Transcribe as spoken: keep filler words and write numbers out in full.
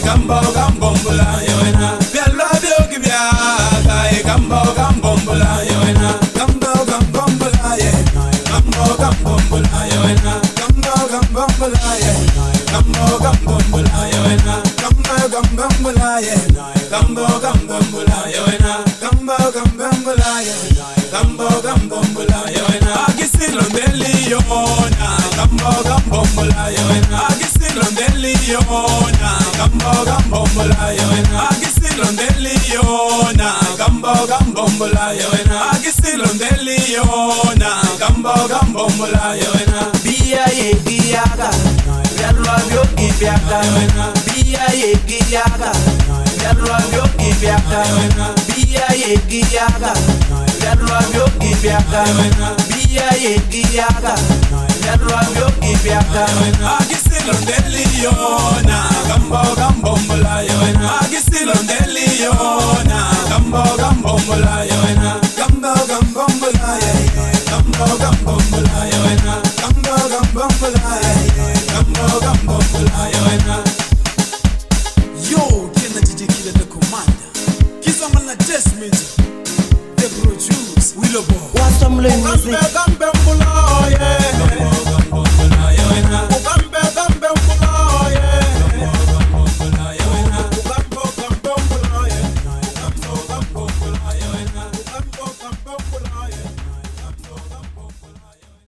gambo gambombula yoena bialo biogi biaga e gambo gambombula yoena gambo gambombula ye gambo gambombula yoena gambo gambombula ye gambo gambombula yoena gambo gambombula ye gambo gambombula yoena gambo gambombula ye gambo gambombula yoena agisilo ndeliona gambo gambombula yoena agisilo ndeliona gambo gambombula yoena agisilo ndeliona gambo gambombula yoena agisilo ndeliona gambo gambombula yoena Bia ye giaga Biarlo avio gibiaga Bia ye giaga Biarlo avio gibiaga Bia ye giaga Biarlo avio gibiaga Bia ye giaga Biarlo avio gibiaga agisilo ndeliona gambo gambombula yoena agisilo ndeliona gambo gambombula yoena gambo gambombula ye gambo gambombula yoena gambo gambombula ye gambo gambombula yoena. Yo, get the D J Killer the commander. Kiss someone like this, man. They produce Willow Boy. What's some music?